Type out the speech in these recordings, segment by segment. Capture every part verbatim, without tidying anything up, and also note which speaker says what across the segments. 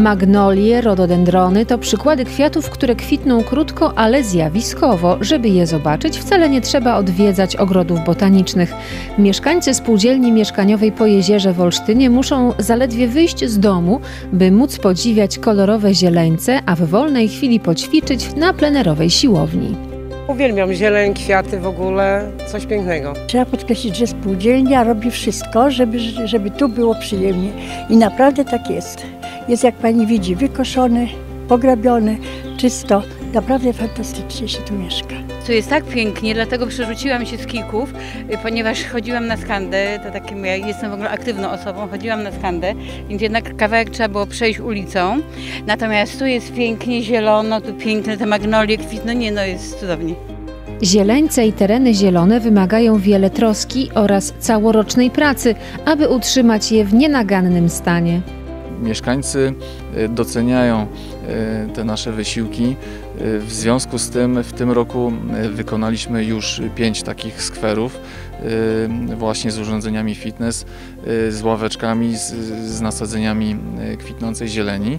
Speaker 1: Magnolie, rododendrony to przykłady kwiatów, które kwitną krótko, ale zjawiskowo. Żeby je zobaczyć, wcale nie trzeba odwiedzać ogrodów botanicznych. Mieszkańcy spółdzielni mieszkaniowej po Jezierze w Olsztynie muszą zaledwie wyjść z domu, by móc podziwiać kolorowe zieleńce, a w wolnej chwili poćwiczyć na plenerowej siłowni.
Speaker 2: Uwielbiam zieleń, kwiaty w ogóle, coś pięknego.
Speaker 3: Trzeba podkreślić, że spółdzielnia robi wszystko, żeby, żeby tu było przyjemnie. I naprawdę tak jest. Jest, jak pani widzi, wykoszony, pograbiony, czysto. Naprawdę fantastycznie się tu mieszka.
Speaker 4: Tu jest tak pięknie, dlatego przerzuciłam się z Kijków, ponieważ chodziłam na Skandę, to takim, ja jestem w ogóle aktywną osobą, chodziłam na Skandę, więc jednak kawałek trzeba było przejść ulicą. Natomiast tu jest pięknie, zielono, tu piękne te magnolie kwitną, nie no, jest cudownie.
Speaker 1: Zieleńce i tereny zielone wymagają wiele troski oraz całorocznej pracy, aby utrzymać je w nienagannym stanie.
Speaker 5: Mieszkańcy doceniają te nasze wysiłki. W związku z tym w tym roku wykonaliśmy już pięć takich skwerów właśnie z urządzeniami fitness, z ławeczkami, z, z nasadzeniami kwitnącej zieleni.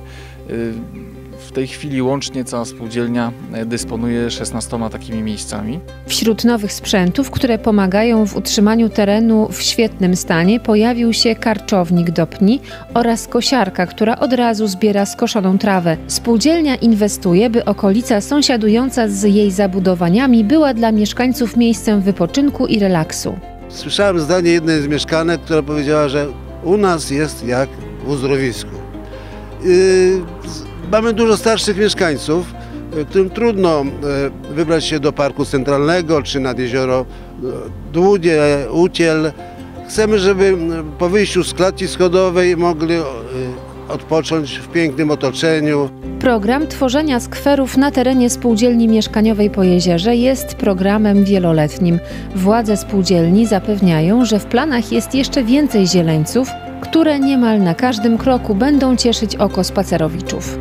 Speaker 5: W tej chwili łącznie cała spółdzielnia dysponuje szesnastoma takimi miejscami.
Speaker 1: Wśród nowych sprzętów, które pomagają w utrzymaniu terenu w świetnym stanie, pojawił się karczownik do pni oraz kosiarka, która od razu zbiera skoszoną trawę. Spółdzielnia inwestuje, by okolica sąsiadująca z jej zabudowaniami była dla mieszkańców miejscem wypoczynku i relaksu.
Speaker 6: Słyszałem zdanie jednej z mieszkanek, która powiedziała, że u nas jest jak w uzdrowisku. Yy, Mamy dużo starszych mieszkańców, którym trudno wybrać się do Parku Centralnego czy nad jezioro Długie, Uciel. Chcemy, żeby po wyjściu z klatki schodowej mogli odpocząć w pięknym otoczeniu.
Speaker 1: Program tworzenia skwerów na terenie spółdzielni mieszkaniowej po Jezierze jest programem wieloletnim. Władze spółdzielni zapewniają, że w planach jest jeszcze więcej zieleńców, które niemal na każdym kroku będą cieszyć oko spacerowiczów.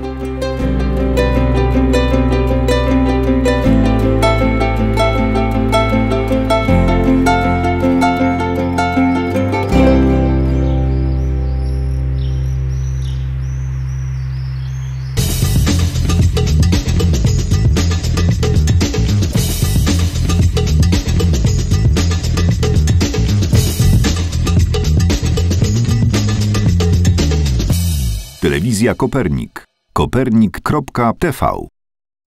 Speaker 7: Telewizja Kopernik. kopernik kropka t v